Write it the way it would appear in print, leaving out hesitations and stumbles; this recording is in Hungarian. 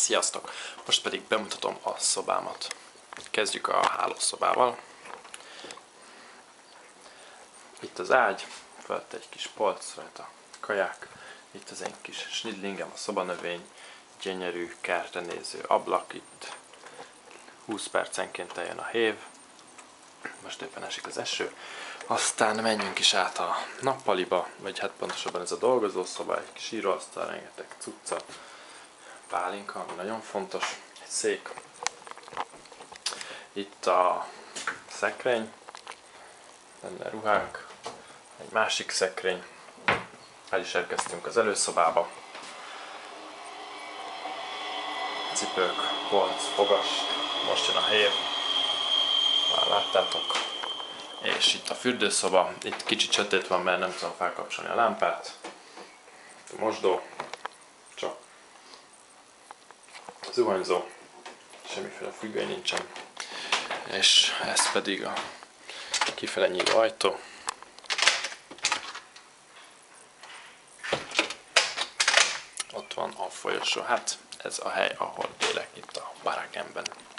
Sziasztok! Most pedig bemutatom a szobámat. Kezdjük a hálószobával. Itt az ágy, felett egy kis polc, rajta kaják. Itt az én kis snidlingem, a szobanövény, gyönyörű, kertre néző ablak. Itt 20 percenként eljön a hév. Most éppen esik az eső. Aztán menjünk is át a nappaliba, vagy hát pontosabban ez a dolgozószoba, egy kis íróasztal, rengeteg cucca, pálinka, ami nagyon fontos, egy szék. Itt a szekrény, benne ruhák, egy másik szekrény. El is érkeztünk az előszobába. Cipők, polc, fogas, most jön a hév, már láttátok. És itt a fürdőszoba, itt kicsit sötét van, mert nem tudom felkapcsolni a lámpát. Itt a mosdó, csak zuhanyzó, semmiféle függöny nincsen. És ez pedig a kifele nyíló ajtó. Ott van a folyosó, hát ez a hely, ahol élek itt a barakemben.